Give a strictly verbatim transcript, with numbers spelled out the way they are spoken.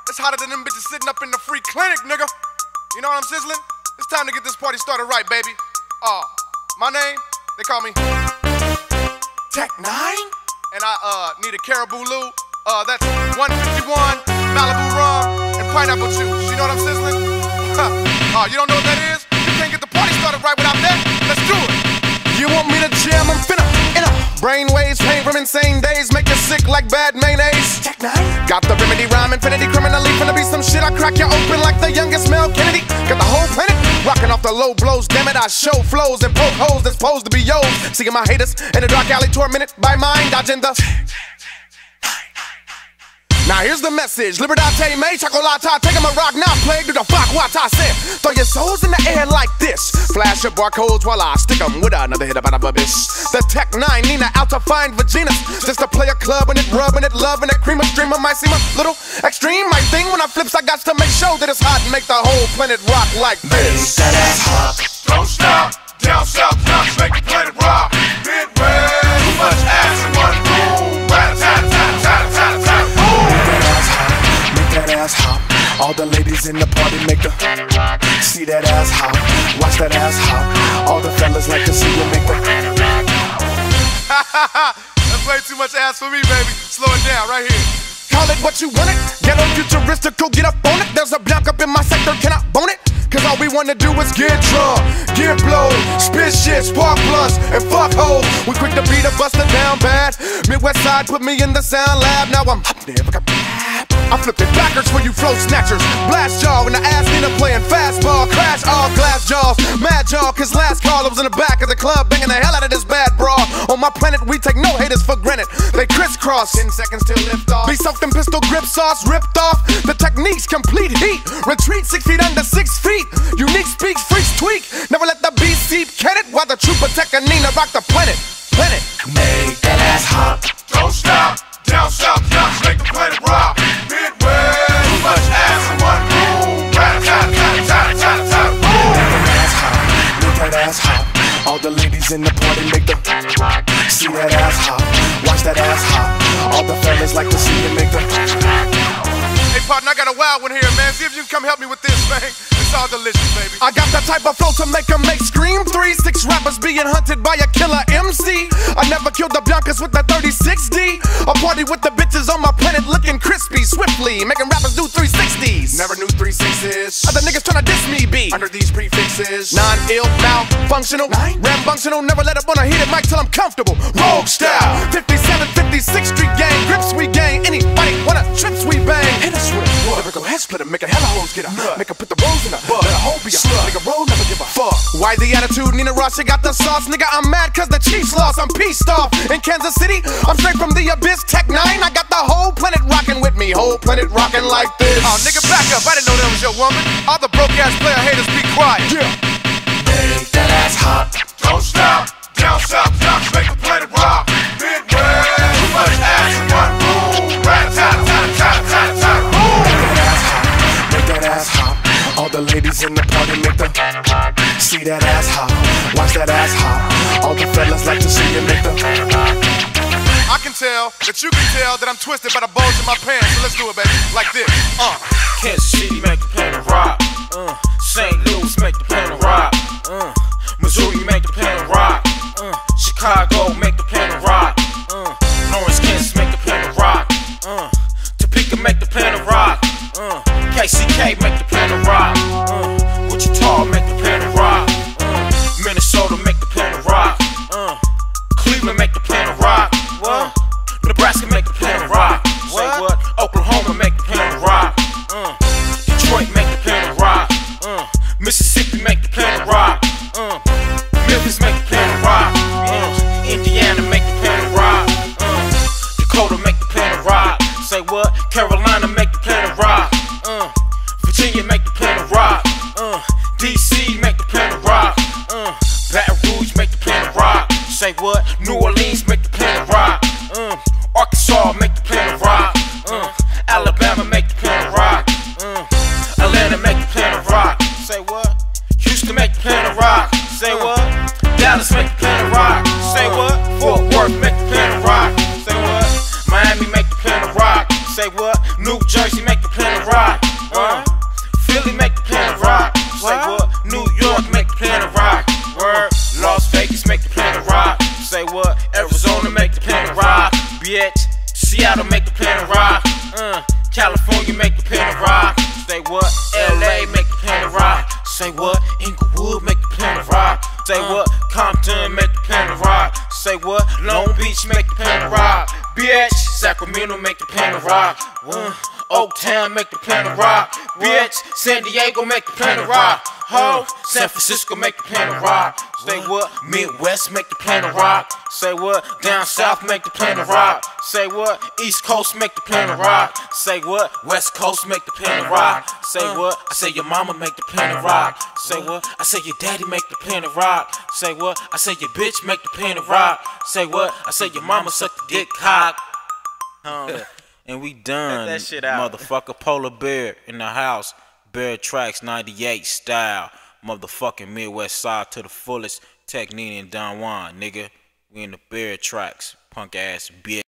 It's hotter than them bitches sitting up in the free clinic, nigga. You know what I'm sizzling? It's time to get this party started right, baby. Uh, my name, they call me Tech Nine, and I uh need a Caribou Lou. Uh, that's one fifty-one Malibu rum and pineapple juice. You know what I'm sizzling? uh, you don't know what that is? You can't get the party started right without that. Let's do it. You want me to jam? I'm finna, in a brainwaves, pain from insane days, make you sick like bad mayonnaise. Tech Nine got the remedy, rhyme infinity, criminally finna be some shit. I crack you open like the youngest Mel Kennedy. Got the whole planet rocking off the low blows. Damn it, I show flows and poke holes that's supposed to be yo's. Seeing my haters in the dark alley, tormented by mind, dodging the. Now here's the message, Liberate me, chocolate, take 'em a rock, now play, do the fuck what I said. Throw your souls in the air like this. Flash your barcodes while I stick 'em with another hit about a bitch. The Tech Nine, Nina out to find Vaginas. Just to play a club and it rubbing it, loving it, cream of streamer might seem a little extreme. My thing when I flips, I got to make sure that it's hot and make the whole planet rock like this. Make that ass hot. Don't stop, down south, now make the planet rock. Midway, too much ass in one room. Rat-a-tat-tat-tat-tat-tat. That ass hop, all the ladies in the party make the see that ass hop, watch that ass hop. All the fellas like to see you make the. That's way too much ass for me, baby. Slow it down right here. Call it what you want it, ghetto futuristical, get up on it. There's a block up in my sector, can I bone it? Cause all we wanna do is get drunk, get blowed, spit shit, spark plus, and fuck hoes. We quick to beat a buster down bad. Midwest side put me in the sound lab. Now I'm up there, I flipped it backwards for you flow snatchers. Blast y'all when the ass Nina playing fastball. Crash all glass jaws, mad y'all. Cause last call I was in the back of the club banging the hell out of this bad bra. On my planet we take no haters for granted. They crisscross, ten seconds till lift off. Be soaked in pistol grip sauce, ripped off. The technique's complete heat. Retreat six feet under six feet. Unique speaks, freaks tweak. Never let the beast seep, can it? While the trooper Tech and Nina rock the planet. Planet. Make that ass hot. Don't stop, down south, now make the planet rock. Midway, too much ass in one room. Rat-a-tat-tat-tat-tat-tat. Make that ass hot. Make that ass hot. All the ladies in the party make the see that ass hop, watch that ass hop. All the fellas like to see you make the. Hey partner, I got a wild one here, man. See if you can come help me with this, man. It's all delicious, baby. I got that type of flow to make 'em make scream. Three, six rappers being hunted by a killer M C. I never killed the Biancas with the thirty-six D. A party with the bitches on my planet looking crispy, swiftly making rappers do three sixties. Never knew three sixes. Other niggas tryna diss me, B. Under these prefixes. Non-ill, malfunctional, ramfunctional. Never let up on a heated mic till I'm comfortable. Rogue style, fifty-seven, fifty-six street gang. Grips we gang, anybody wanna trips we bang. Hit us with a wood, never go head splitter. Make a hella hoes get a nut. Make her put the rolls in a butt. Let a hoe be a slut. Nigga roll, never give a fuck. Why the attitude? Nina Ross, she got the sauce. Nigga, I'm mad cause the Chiefs lost. I'm pissed off. In Kansas City, I'm straight from the abyss. Tech Nine, I got the whole planet rocking with me. Whole planet rocking like this. Oh, nigga, back up. I didn't know that was your woman. All the broke ass player haters be quiet. Yeah. Make that ass hot. Don't stop. Down south, down make the planet rock. Midway, too much ass in one room. Rat-a-tat-tat-tat-tat-tat. Make that ass hot. Make that ass hot. All the ladies in the party make the see that ass hop, watch that ass hop. All the fellas like to see you make the. I can tell that you can tell that I'm twisted by the bulge in my pants. So let's do it, baby, like this. Uh. Kansas City make the planet rock. Uh. Saint Louis make the planet rock. Uh. Missouri make the planet rock. Uh. Chicago make the planet rock. Uh. Lawrence, Kansas make the planet rock. Uh. Topeka make the planet rock. Uh. K C K make the planet rock. Uh. Wichita make the planet rock. Uh. Minnesota make the planet rock. Uh. Cleveland make the planet rock. What? Nebraska make the planet rock. Say what? Oklahoma make the planet rock. Uh. Detroit make the planet rock. Uh. Mississippi make the planet rock. Uh. Memphis make the planet rock. Uh. Indiana make the planet rock. Uh. Dakota make the planet rock. Say what? Carolina make the planet rock. Uh. Virginia make the planet rock. Uh. D C make the planet rock. Uh. Baton Rouge make the planet rock. Say what? New Orleans make the planet rock. Uh. Arkansas make the planet rock. Uh. Alabama make the planet rock. Uh. Atlanta make the planet rock. Say what? Houston make the planet rock. Say what? Dallas make the planet rock. Say what? Fort Worth make the planet rock. Say what? Miami make the planet rock. Say what? New Jersey make the planet rock. California make the planet rock. Say what? L A make the planet rock. Say what? Inglewood make the planet rock. Say what? Compton make the planet rock. Say what? Long Beach make the planet rock. Bitch, Sacramento make the planet rock. Uh, Oaktown make the planet rock. Bitch, San Diego make the planet rock. Ho, San Francisco make the planet rock. Say what? Midwest make the planet rock. Say what? Down south make the planet rock. Say what? East Coast make the planet rock. Say what? West Coast make the planet rock. Say what? I say your mama make the planet rock. Say what? I say your daddy make the planet rock. Say what? I say your bitch make the planet rock. Say what? I say your mama suck the dick cock. And we done. That shit out. Motherfucker, Polar Bear in the house. Bear Tracks ninety-eight style. Motherfucking Midwest side to the fullest. Tech Nene and Don Juan, nigga. We in the Bear Tracks. Punk ass bitch.